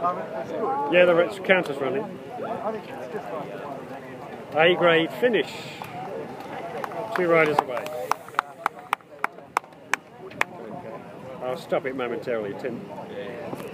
Yeah, the counter's running. A grade finish. 2 riders away. I'll stop it momentarily, Tim.